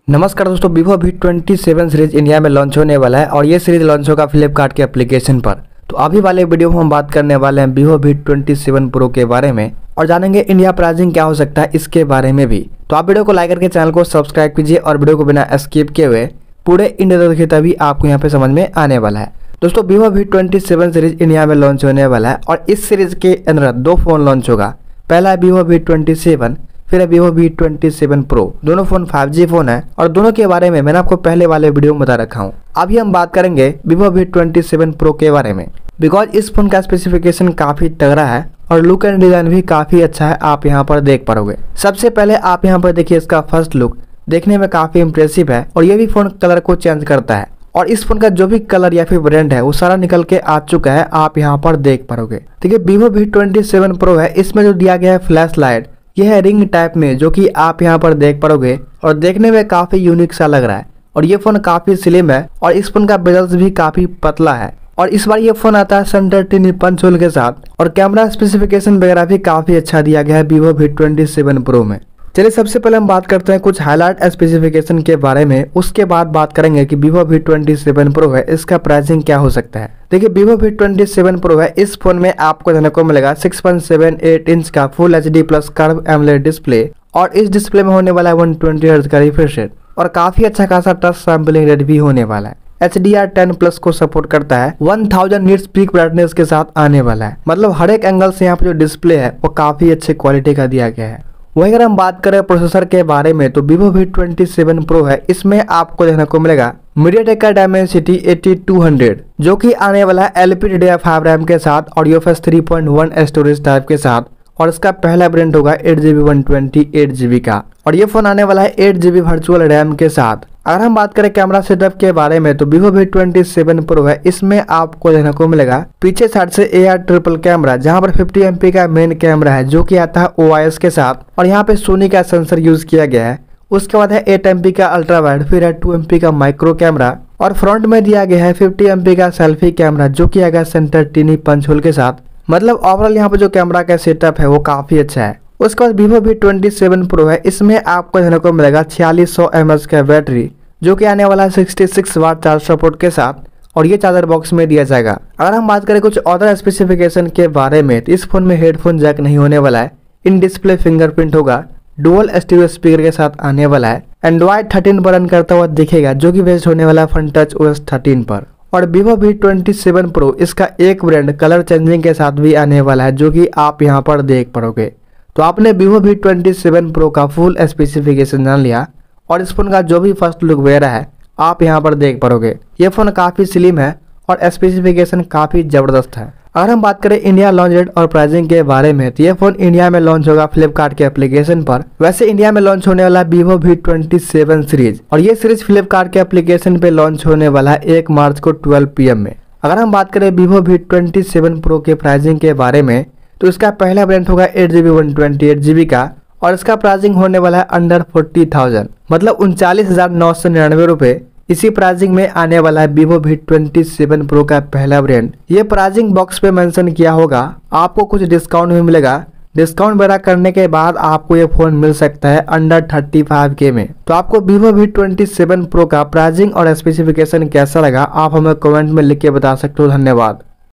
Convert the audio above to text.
नमस्कार दोस्तों, Vivo V27 series India में लॉन्च होने वाला है और ये सीरीज लॉन्च होगा फ्लिपकार्ट के एप्लीकेशन पर। तो अभी वाले वीडियो में हम बात करने वाले हैं वीवो V27 प्रो के बारे में और जानेंगे इंडिया प्राइसिंग क्या हो सकता है इसके बारे में भी। तो आप वीडियो को लाइक करके चैनल को सब्सक्राइब कीजिए और वीडियो को बिना स्किप किए हुए पूरे इंडिया देखिए, तभी आपको यहाँ पे समझ में आने वाला है। दोस्तों वीवो V27 सीरीज इंडिया में लॉन्च होने वाला है और इस सीरीज के अंदर दो फोन लॉन्च होगा। पहला है वीवो V27, फिर है वीवो V27 प्रो। दोनों फोन 5G फोन है और दोनों के बारे में मैंने आपको पहले वाले वीडियो में बता रखा हूँ। अभी हम बात करेंगे वीवो V27 प्रो के बारे में, बिकॉज इस फोन का स्पेसिफिकेशन काफी तगड़ा है और लुक एंड डिजाइन भी काफी अच्छा है, आप यहाँ पर देख पाओगे। सबसे पहले आप यहाँ पर देखिए, इसका फर्स्ट लुक देखने में काफी इंप्रेसिव है और ये भी फोन कलर को चेंज करता है और इस फोन का जो भी कलर या फिर ब्रांड है वो सारा निकल के आ चुका है, आप यहाँ पर देख पाओगे। देखिए वीवो V27 प्रो है, इसमें जो दिया गया है फ्लैश लाइट, यह है रिंग टाइप में, जो कि आप यहाँ पर देख पाओगे और देखने में काफी यूनिक सा लग रहा है और ये फोन काफी स्लिम है और इस फोन का बेजल्स भी काफी पतला है और इस बार ये फोन आता है सेंटर टिनी पंच होल के साथ और कैमरा स्पेसिफिकेशन वगैरह भी काफी अच्छा दिया गया है वीवो V27 प्रो में। चलिए सबसे पहले हम बात करते हैं कुछ हाईलाइट स्पेसिफिकेशन के बारे में, उसके बाद बात करेंगे कि वीवो V27 प्रो है इसका प्राइसिंग क्या हो सकता है। देखिए वीवो V27 प्रो है, इस फोन में आपको देखने को मिलेगा 6.78 इंच का full HD plus curve AMOLED display और इस डिस्प्ले में होने वाला है 120 हर्ट्ज का रिफ्रेश रेट और काफी अच्छा खासा टच सैंपलिंग रेट भी होने वाला है। HDR10 प्लस को सपोर्ट करता है, 1000 निट्स पीक ब्राइटनेस के साथ आने वाला है। मतलब हर एक एंगल से यहाँ पे जो डिस्प्ले है वो काफी अच्छे क्वालिटी का दिया गया है। वहीं अगर हम बात करें प्रोसेसर के बारे में तो वीवो V27 प्रो है, इसमें आपको देखने को मिलेगा मीडियाटेक का डायमेंसिटी 8200 जो कि आने वाला है LPDDR5 रैम के साथ और UFS 3.1 स्टोरेज टाइप के साथ और इसका पहला वेरिएंट होगा 8GB 128GB का और ये फोन आने वाला है 8GB वर्चुअल रैम के साथ। अगर हम बात करें कैमरा सेटअप के बारे में तो वीवो V27 प्रो है, इसमें आपको देखने को मिलेगा पीछे साइड से AR ट्रिपल कैमरा, जहां पर 50 MP का मेन कैमरा है जो कि आता है OIS के साथ और यहाँ पे सोनी का सेंसर यूज किया गया है। उसके बाद है 8 MP का अल्ट्रा वाइड, फिर है 2 MP का माइक्रो कैमरा और फ्रंट में दिया गया है 50 MP का सेल्फी कैमरा जो कि आएगा सेंटर टिनी पंच होल के साथ। मतलब ओवरऑल यहाँ पे जो कैमरा का सेटअप है वो काफी अच्छा है। उसके बाद वीवो V27 प्रो है, इसमें आपको देखने को मिलेगा 4600 mAh का बैटरी जो कि आने वाला है 66 वाट चार्ज सपोर्ट के साथ और ये चार्जर बॉक्स में दिया जाएगा। अगर हम बात करें कुछ अदर स्पेसिफिकेशन के बारे में तो इस फोन में हेडफोन जैक नहीं होने वाला है, इन डिस्प्ले फिंगरप्रिंट होगा, डुअल स्टीरियो स्पीकर के साथ आने वाला है, एंड्रॉइड 13 पर रन करता हुआ दिखेगा जो कि बेस्ड होने वाला है FunTouch OS 13 पर। और वीवो V27 प्रो इसका एक ब्रांड कलर चेंजिंग के साथ भी आने वाला है जो कि आप यहाँ पर देख पाओगे। तो आपने वीवो V27 प्रो का फुल स्पेसिफिकेशन जान लिया और इस फोन का जो भी फर्स्ट लुक वगैरह है आप यहाँ पर देख पाओगे। ये फोन काफी स्लिम है और स्पेसिफिकेशन काफी जबरदस्त है। अगर हम बात करें इंडिया लॉन्च डेट और प्राइसिंग के बारे में तो ये फोन इंडिया में लॉन्च होगा फ्लिपकार्ट के एप्लीकेशन पर। वैसे इंडिया में लॉन्च होने वाला वीवो V27 सीरीज और ये सीरीज फ्लिपकार्ट के एप्लीकेशन पे लॉन्च होने वाला है 1 मार्च को 12 PM में। अगर हम बात करें वीवो V27 प्रो के प्राइसिंग के बारे में तो इसका पहला वेरिएंट होगा 8GB 128GB का और इसका प्राइसिंग होने वाला है अंडर 40,000, मतलब 39,999 रुपए। इसी प्राइसिंग में आने वाला है वीवो V27 प्रो का पहला वेरिएंट। ये प्राइसिंग बॉक्स पे मेंशन किया होगा, आपको कुछ डिस्काउंट भी मिलेगा। डिस्काउंट वगैरह करने के बाद आपको ये फोन मिल सकता है अंडर 35K में। तो आपको वीवो V27 प्रो का प्राइसिंग और स्पेसिफिकेशन कैसा लगा आप हमें कमेंट में लिख के बता सकते हो। धन्यवाद।